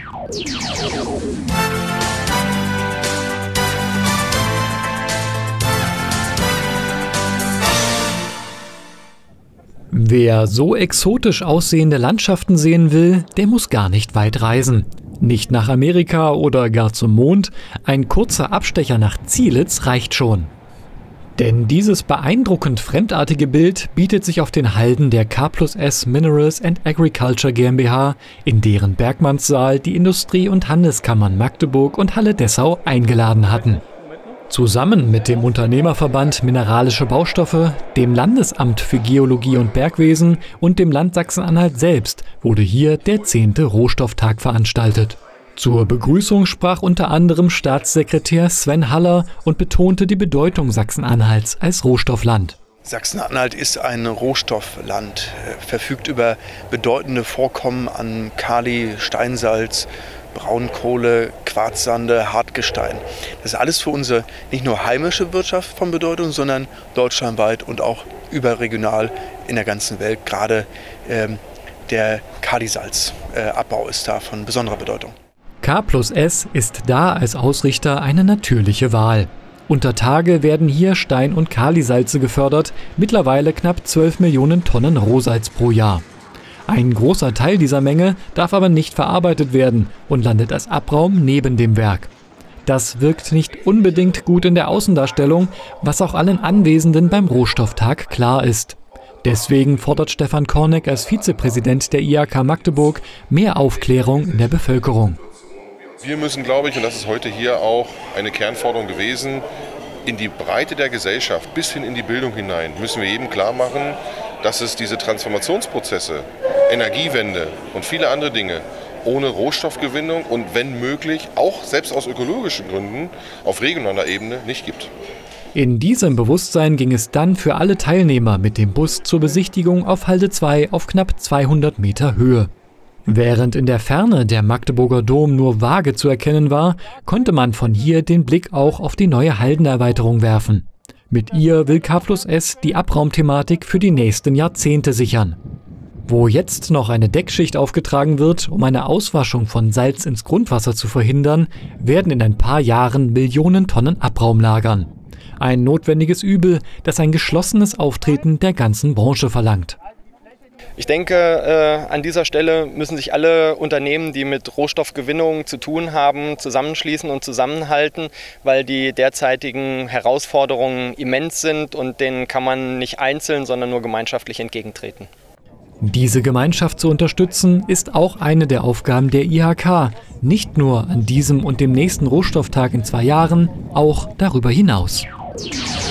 Wer so exotisch aussehende Landschaften sehen will, der muss gar nicht weit reisen. Nicht nach Amerika oder gar zum Mond, ein kurzer Abstecher nach Zielitz reicht schon. Denn dieses beeindruckend fremdartige Bild bietet sich auf den Halden der K+S Minerals and Agriculture GmbH, in deren Bergmannssaal die Industrie- und Handelskammern Magdeburg und Halle-Dessau eingeladen hatten. Zusammen mit dem Unternehmerverband Mineralische Baustoffe, dem Landesamt für Geologie und Bergwesen und dem Land Sachsen-Anhalt selbst wurde hier der 10. Rohstofftag veranstaltet. Zur Begrüßung sprach unter anderem Staatssekretär Sven Haller und betonte die Bedeutung Sachsen-Anhalts als Rohstoffland. Sachsen-Anhalt ist ein Rohstoffland, verfügt über bedeutende Vorkommen an Kali, Steinsalz, Braunkohle, Quarzsande, Hartgestein. Das ist alles für unsere nicht nur heimische Wirtschaft von Bedeutung, sondern deutschlandweit und auch überregional in der ganzen Welt. Gerade der Kalisalzabbau ist da von besonderer Bedeutung. K+S ist da als Ausrichter eine natürliche Wahl. Unter Tage werden hier Stein- und Kalisalze gefördert, mittlerweile knapp 12 Millionen Tonnen Rohsalz pro Jahr. Ein großer Teil dieser Menge darf aber nicht verarbeitet werden und landet als Abraum neben dem Werk. Das wirkt nicht unbedingt gut in der Außendarstellung, was auch allen Anwesenden beim Rohstofftag klar ist. Deswegen fordert Stefan Korneck als Vizepräsident der IHK Magdeburg mehr Aufklärung in der Bevölkerung. Wir müssen, glaube ich, und das ist heute hier auch eine Kernforderung gewesen, in die Breite der Gesellschaft bis hin in die Bildung hinein, müssen wir jedem klar machen, dass es diese Transformationsprozesse, Energiewende und viele andere Dinge ohne Rohstoffgewinnung und wenn möglich auch selbst aus ökologischen Gründen auf regionaler Ebene nicht gibt. In diesem Bewusstsein ging es dann für alle Teilnehmer mit dem Bus zur Besichtigung auf Halde 2 auf knapp 200 Meter Höhe. Während in der Ferne der Magdeburger Dom nur vage zu erkennen war, konnte man von hier den Blick auch auf die neue Haldenerweiterung werfen. Mit ihr will K+S die Abraumthematik für die nächsten Jahrzehnte sichern. Wo jetzt noch eine Deckschicht aufgetragen wird, um eine Auswaschung von Salz ins Grundwasser zu verhindern, werden in ein paar Jahren Millionen Tonnen Abraum lagern. Ein notwendiges Übel, das ein geschlossenes Auftreten der ganzen Branche verlangt. Ich denke, an dieser Stelle müssen sich alle Unternehmen, die mit Rohstoffgewinnung zu tun haben, zusammenschließen und zusammenhalten, weil die derzeitigen Herausforderungen immens sind und denen kann man nicht einzeln, sondern nur gemeinschaftlich entgegentreten. Diese Gemeinschaft zu unterstützen, ist auch eine der Aufgaben der IHK. Nicht nur an diesem und dem nächsten Rohstofftag in 2 Jahren, auch darüber hinaus.